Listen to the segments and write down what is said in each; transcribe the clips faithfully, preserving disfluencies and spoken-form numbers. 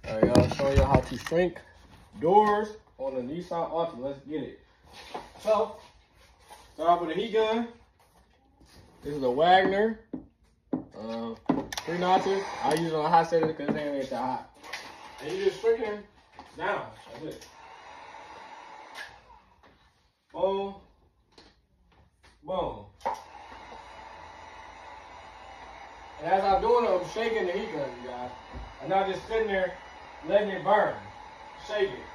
All right, y'all, showing y'all how to shrink doors on the Nissan Altima. Let's get it. So, start off with a heat gun. This is a Wagner. Uh, three notches. I use it on a hot setting because it ain't that hot. And you just shrink it down. That's it. Boom. Boom. And as I'm doing it, I'm shaking the heat gun, you guys. I'm not just sitting there letting it burn. Shake it.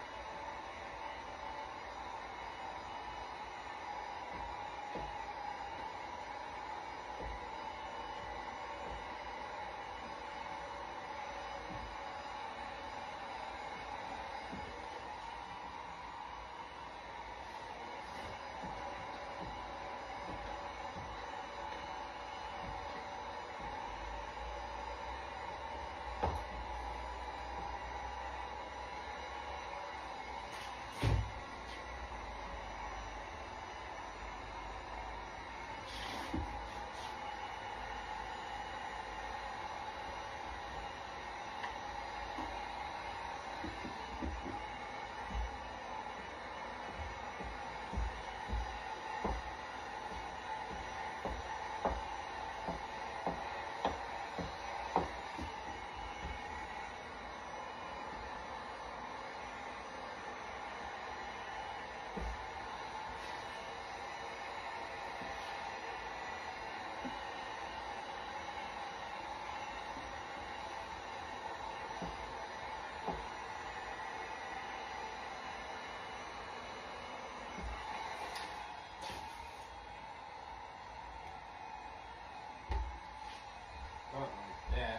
Yeah.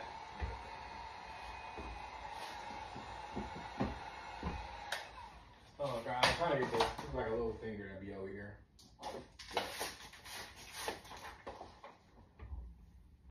Oh, God, I'm trying to get this.